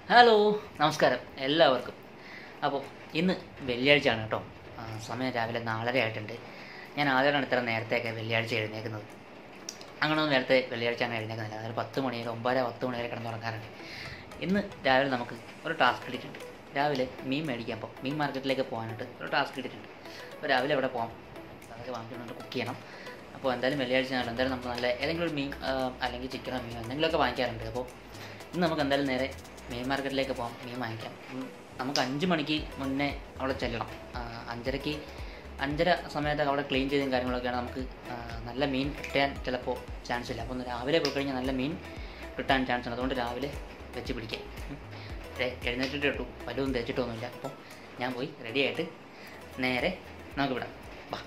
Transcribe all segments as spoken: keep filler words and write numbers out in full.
Hello നമസ്കാരം എല്ലാവർക്കും. അപ്പോൾ ഇന്ന് വെള്ളിയാഴ്ചയാണ് കേട്ടോ. സമയം രാവിലെ നാലര ആയിട്ടുണ്ട്. ഞാൻ ആദ്യമായിട്ടാണ് ഇത്ര നേരത്തെയൊക്കെ വെള്ളിയാഴ്ച എഴുന്നേക്കുന്നത്. അങ്ങനെ ഒന്നും നേരത്തെ വെള്ളിയാഴ്ചയാണ് എഴുന്നേക്കുന്നില്ല. അതായത് പത്ത് മണി വരെ ഒമ്പതര പത്ത് മണി വരെ കിടന്നുറങ്ങാറുണ്ട്. ഇന്ന് രാവിലെ നമുക്ക് ഒരു ടാസ്ക് ഇട്ടിട്ടുണ്ട്. രാവിലെ മീൻ മേടിക്കാൻ പോകും, മീൻ മാർക്കറ്റിലേക്ക് പോകാനായിട്ട് ഒരു ടാസ്ക് ഇട്ടിട്ടുണ്ട്. അപ്പോൾ രാവിലെ അവിടെ പോകാം, അതൊക്കെ വാങ്ങിച്ചുകൊണ്ട് കുക്ക് ചെയ്യണം. അപ്പോൾ എന്തായാലും വെള്ളിയാഴ്ച ആണ്, എന്തായാലും നമുക്ക് നല്ല ഏതെങ്കിലും ഒരു മീൻ അല്ലെങ്കിൽ ചിക്കനോ മീനോ എന്തെങ്കിലുമൊക്കെ വാങ്ങിക്കാറുണ്ട്. അപ്പോൾ ഇന്ന് നമുക്ക് എന്തായാലും നേരെ മീൻ മാർക്കറ്റിലേക്ക് പോകാം, മീൻ വാങ്ങിക്കാം. നമുക്ക് അഞ്ച് മണിക്ക് മുന്നേ അവിടെ ചെല്ലണം. അഞ്ചരയ്ക്ക് അഞ്ചര സമയത്തൊക്കെ അവിടെ ക്ലീൻ ചെയ്തും കാര്യങ്ങളൊക്കെയാണ്. നമുക്ക് നല്ല മീൻ കിട്ടാൻ ചിലപ്പോൾ ചാൻസ് ഇല്ല. അപ്പോൾ ഒന്ന് രാവിലെ പോയി കഴിഞ്ഞാൽ നല്ല മീൻ കിട്ടാൻ ചാൻസ് ഉണ്ട്. അതുകൊണ്ട് രാവിലെ വെച്ച് പിടിക്കാം. എഴുന്നേറ്റിട്ട് ഇട്ടു, പലതും തേച്ചിട്ടൊന്നുമില്ല. അപ്പോൾ ഞാൻ പോയി റെഡിയായിട്ട് നേരെ നമുക്ക് വിടാം. വാ.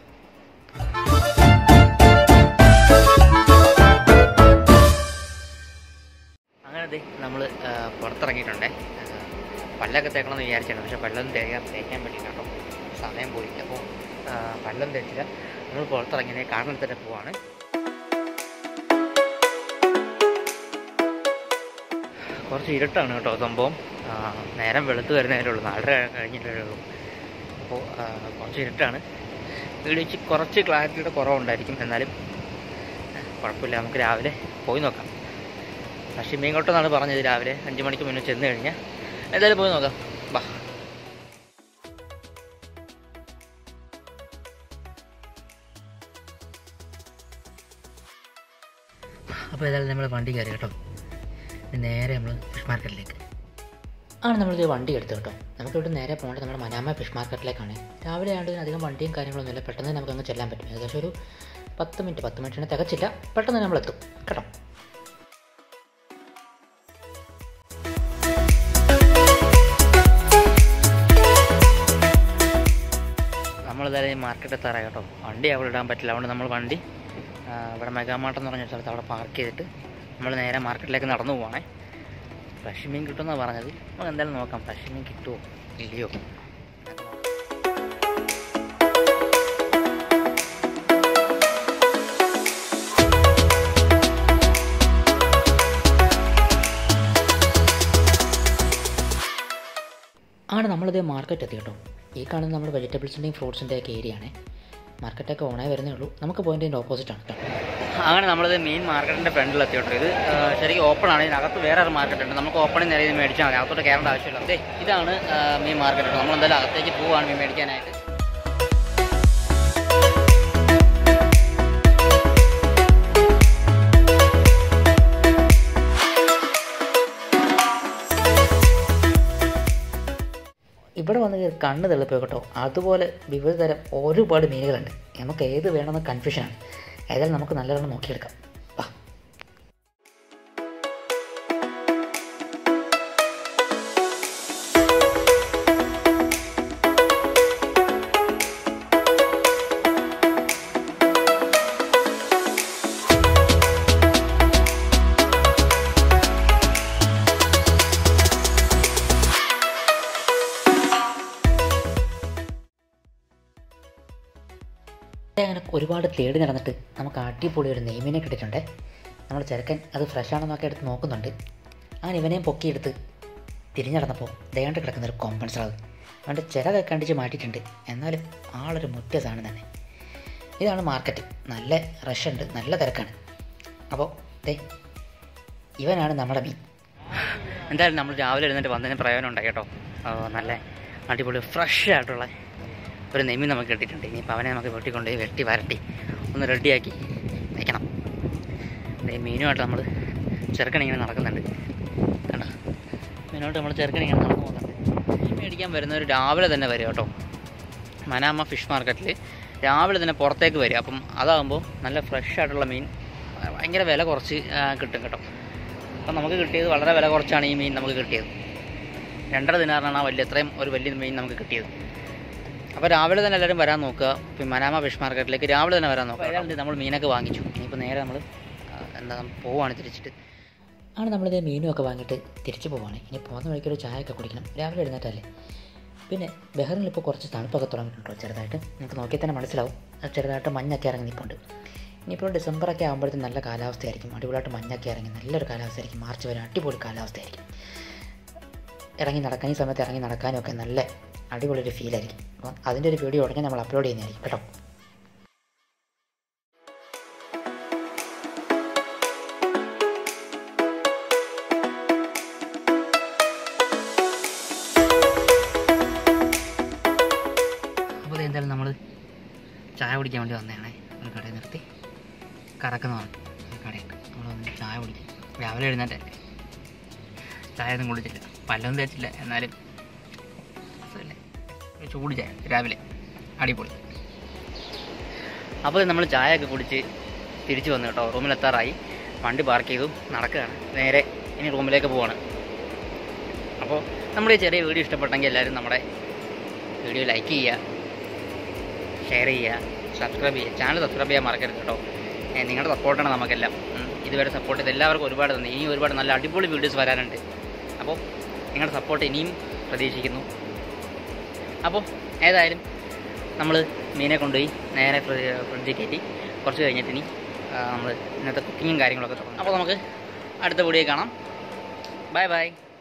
അങ്ങനത്തെ നമ്മൾ പുറത്തിറങ്ങിയിട്ടുണ്ടേ. പല്ലൊക്കെ തേക്കണമെന്ന് വിചാരിച്ചിട്ടുണ്ട്, പക്ഷേ പല്ലൊന്നും തേക്കാൻ തേക്കാൻ പറ്റില്ല കേട്ടോ, സമയം പോയില്ല. അപ്പോൾ പല്ലം തേച്ചില്ല. നമ്മൾ പുറത്തിറങ്ങിയത് കാണാൻ തന്നെ പോവാണ്. കുറച്ച് ഇരുട്ടാണ് കേട്ടോ സംഭവം. നേരം വെളുത്ത് വരുന്നതേ ഉള്ളൂ, നാലര കഴിഞ്ഞിട്ടേ ഉള്ളൂ. അപ്പോൾ കുറച്ച് ഇരുട്ടാണ്. വീഡിയോച്ച് കുറച്ച് ക്ലാരിറ്റിയുടെ കുറവുണ്ടായിരിക്കും, എന്നാലും കുഴപ്പമില്ല. നമുക്ക് രാവിലെ പോയി നോക്കാം. പക്ഷേ മീൻകോട്ടെന്നാണ് പറഞ്ഞത്, രാവിലെ അഞ്ച് മണിക്ക് മുന്നേ ചെന്ന് കഴിഞ്ഞാൽ എന്തായാലും പോയി നോക്കാം. ബാ. അപ്പോൾ ഏതായാലും നമ്മൾ വണ്ടി കയറി കേട്ടോ. നേരെ നമ്മൾ ഫിഷ് മാർക്കറ്റിലേക്ക് ആണ് നമ്മളിത് വണ്ടി എടുത്തു കേട്ടോ. നമുക്കിവിടെ നേരെ പോകേണ്ടത് നമ്മുടെ മനാമ ഫിഷ് മാർക്കറ്റിലേക്കാണ്. രാവിലെ ആയതുകൊണ്ട് അധികം വണ്ടിയും കാര്യങ്ങളൊന്നുമില്ല, പെട്ടെന്ന് നമുക്ക് അങ്ങ് ചെല്ലാൻ പറ്റും. ഏകദേശം ഒരു പത്ത് മിനിറ്റ് പത്ത് മിനിറ്റിന് തികച്ചില്ല, പെട്ടെന്ന് നമ്മളെത്തും കേട്ടോ. നമ്മളിതായാലും മാർക്കറ്റ് എത്താറായി കേട്ടോ. വണ്ടി അവിടെ ഇടാൻ പറ്റില്ല, അതുകൊണ്ട് നമ്മൾ വണ്ടി ഇവിടെ മെഗാമാർട്ട് എന്ന് പറഞ്ഞ സ്ഥലത്ത് അവിടെ പാർക്ക് ചെയ്തിട്ട് നമ്മൾ നേരെ മാർക്കറ്റിലേക്ക് നടന്നു പോവാണേ. ഫ്രഷ് മീൻ കിട്ടുമെന്നാണ് പറഞ്ഞത്. നമുക്ക് എന്തായാലും നോക്കാം, ഫ്രഷ് മീൻ കിട്ടുമോ ഇല്ലയോ. ആണ് നമ്മളിത് മാർക്കറ്റ് എത്തി കേട്ടോ. ഈ കാണുന്നത് നമ്മുടെ വെജിറ്റബിൾസിൻ്റെയും ഫ്രൂട്ട്സിൻ്റെ ഒക്കെ ഏരിയ ആണ്. മാർക്കറ്റൊക്കെ ഓണായി വരുന്നേ ഉള്ളൂ. നമുക്ക് പോയിൻ്റ് ഓപ്പോസിറ്റാണ് കേട്ടോ. അങ്ങനെ നമ്മളിത് മീൻ മാർക്കറ്റിൻ്റെ ഫ്രണ്ടിലെത്തി കേട്ടോ. ഇത് ശരിക്കും ഓപ്പൺ ആണ്. ഇതിനകത്ത് വേറെ ഒരു മാർക്കറ്റ് ഉണ്ട്. നമുക്ക് ഓപ്പണിൽ നേരെ ഇത് മേടിച്ചാൽ മതി, അകത്തോട്ട് കയറേണ്ട ആവശ്യമില്ല. അതെ, ഇതാണ് മീൻ മാർക്കറ്റ്. നമ്മൾ എന്തായാലും അകത്തേക്ക് പോവുകയാണ് മീൻ മേടിക്കാനായിട്ട്. ഇവിടെ വന്ന് കണ്ണ് തെളിപ്പോയി കേട്ടോ. അതുപോലെ വിവിധ തരം ഒരുപാട് മീനുകളുണ്ട്. നമുക്ക് ഏത് വേണമെന്ന് കൺഫ്യൂഷനാണ്. ഏതായാലും നമുക്ക് നല്ലവണ്ണം നോക്കിയെടുക്കാം. വാ. അങ്ങനെ ഒരുപാട് തേടി നടന്നിട്ട് നമുക്ക് അടിപൊളി ഒരു നെയ്മീനെ കിട്ടിയിട്ടുണ്ട്. നമ്മൾ ചെറുക്കൻ അത് ഫ്രഷ് ആണെന്നൊക്കെ എടുത്ത് നോക്കുന്നുണ്ട്. അങ്ങനെ ഇവനെയും പൊക്കിയെടുത്ത് തിരിഞ്ഞടന്നപ്പോൾ ദേണ്ട് കിടക്കുന്നൊരു കോമ്പൻസറാണ്. അതുകൊണ്ട് ചിറകൊക്കെ കണ്ടിച്ച് മാറ്റിയിട്ടുണ്ട്, എന്നാലും ആളൊരു മുറ്റ സാധനം തന്നെ. ഇതാണ് മാർക്കറ്റ്. നല്ല റഷ് ഉണ്ട്, നല്ല തിരക്കാണ്. അപ്പോൾ ദേ ഇവനാണ് നമ്മുടെ മീൻ. എന്തായാലും നമ്മൾ രാവിലെ എഴുന്നേറ്റ് വന്നതിന് പ്രയോജനം ഉണ്ടായി കേട്ടോ. നല്ല അടിപൊളി ഫ്രഷ് ആയിട്ടുള്ള ഒരു നെയ്മീൻ നമുക്ക് കിട്ടിയിട്ടുണ്ട്. ഇനിയിപ്പോൾ അവനെ നമുക്ക് വെട്ടിക്കൊണ്ട് വെട്ടി വരട്ടി ഒന്ന് റെഡിയാക്കി വയ്ക്കണം. മീനുമായിട്ട് നമ്മൾ ചെറുക്കണിങ്ങനെ നടക്കുന്നുണ്ട് കണ്ടോ. മീനുമായിട്ട് നമ്മൾ ചെറുക്കണിങ്ങനെ നടന്നു പോകുന്നുണ്ട്. മീൻ മേടിക്കാൻ വരുന്നവർ രാവിലെ തന്നെ വരും കേട്ടോ. മനാമ ഫിഷ് മാർക്കറ്റിൽ രാവിലെ തന്നെ പുറത്തേക്ക് വരും. അപ്പം അതാകുമ്പോൾ നല്ല ഫ്രഷ് ആയിട്ടുള്ള മീൻ ഭയങ്കര വില കുറച്ച് കിട്ടും കേട്ടോ. അപ്പം നമുക്ക് കിട്ടിയത് വളരെ വില കുറച്ചാണ് ഈ മീൻ നമുക്ക് കിട്ടിയത്. രണ്ടര ദിനാറിനാണ് ആ വലിയ ഇത്രയും ഒരു വലിയ മീൻ നമുക്ക് കിട്ടിയത്. അപ്പോൾ രാവിലെ തന്നെ എല്ലാവരും വരാൻ നോക്കുക. ഇപ്പം മനാമ ഫിഷ് മാർക്കറ്റിലേക്ക് രാവിലെ തന്നെ വരാൻ നോക്കുക. അതായത് നമ്മൾ മീനൊക്കെ വാങ്ങിച്ചു. ഇനിയിപ്പോൾ നേരെ നമ്മൾ എന്താ പോവുകയാണ് തിരിച്ചിട്ട്. ആണ് നമ്മളിത് മീനുമൊക്കെ വാങ്ങിയിട്ട് തിരിച്ച് പോവുകയാണ്. ഇനി പോകുന്ന വഴിക്കൊരു ചായയൊക്കെ കുടിക്കണം, രാവിലെ എഴുന്നേറ്റല്ലേ. പിന്നെ ബഹ്റിനിൽ ഇപ്പോൾ കുറച്ച് തണുപ്പൊക്കെ തുടങ്ങിയിട്ടുണ്ടോ ചെറുതായിട്ട്. നിങ്ങൾക്ക് നോക്കിയാൽ തന്നെ മനസ്സിലാവും. ചെറുതായിട്ട് മഞ്ഞൊക്കെ ഇറങ്ങി നിൽപ്പുണ്ട്. ഇനിയിപ്പോൾ ഡിസംബറൊക്കെ ആകുമ്പോഴത്തേക്കും നല്ല കാലാവസ്ഥയായിരിക്കും. അടിപൊളിയായിട്ട് മഞ്ഞൊക്കെ ഇറങ്ങി നല്ലൊരു കാലാവസ്ഥയായിരിക്കും. മാർച്ച് വരെ അടിപൊളി കാലാവസ്ഥയായിരിക്കും. ഇറങ്ങി നടക്കാൻ ഈ സമയത്ത് ഇറങ്ങി നടക്കാനും ഒക്കെ നല്ല അടിപൊളിയൊരു ഫീലായിരിക്കും. അപ്പം അതിൻ്റെ ഒരു വീഡിയോ ഉടനെ നമ്മൾ അപ്ലോഡ് ചെയ്യുന്നതായിരിക്കും കേട്ടോ. അപ്പോൾ എന്തായാലും നമ്മൾ ചായ കുടിക്കാൻ വേണ്ടി വന്നതാണ്. ഒരു കടയിൽ നിർത്തി കറക്കുന്നതാണ് ഒരു കടയുണ്ട്. നമ്മൾ വന്ന് ചായ കുടിക്കും. രാവിലെ എഴുന്നേറ്റ് ചായ ഒന്നും കുടിച്ചില്ല, പല്ലൊന്നും തേച്ചില്ല, എന്നാലും ചൂട് ചായ രാവിലെ അടിപൊളി. അപ്പോൾ നമ്മൾ ചായയൊക്കെ കുടിച്ച് തിരിച്ചു വന്നു കേട്ടോ. റൂമിലെത്താറായി, വണ്ടി പാർക്ക് ചെയ്തു, നടക്കുകയാണ് നേരെ ഇനി റൂമിലേക്ക് പോവാണ്. അപ്പോൾ നമ്മുടെ ഈ ചെറിയ വീഡിയോ ഇഷ്ടപ്പെട്ടെങ്കിൽ എല്ലാവരും നമ്മുടെ വീഡിയോ ലൈക്ക് ചെയ്യുക, ഷെയർ ചെയ്യുക, സബ്സ്ക്രൈബ് ചെയ്യുക. ചാനൽ സബ്സ്ക്രൈബ് ചെയ്യാൻ മറക്കരുത് കേട്ടോ. നിങ്ങളുടെ സപ്പോർട്ടാണ് നമുക്കെല്ലാം. ഇതുവരെ സപ്പോർട്ട് ചെയ്ത് എല്ലാവർക്കും ഒരുപാട് നന്ദി. ഇനിയും ഒരുപാട് നല്ല അടിപൊളി വീഡിയോസ് വരാനുണ്ട്. അപ്പോൾ നിങ്ങളുടെ സപ്പോർട്ട് ഇനിയും പ്രതീക്ഷിക്കുന്നു. അപ്പോൾ ഏതായാലും നമ്മൾ മീനെ കൊണ്ടുപോയി നേരെ ഫ്രിഡ്ജിൽ കയറ്റി കുറച്ച് കഴിഞ്ഞിട്ട് ഇനി നമ്മൾ ഇന്നത്തെ കുക്കിങ്ങും കാര്യങ്ങളൊക്കെ തുടങ്ങും. അപ്പോൾ നമുക്ക് അടുത്ത വീഡിയോ കാണാം. Bye by.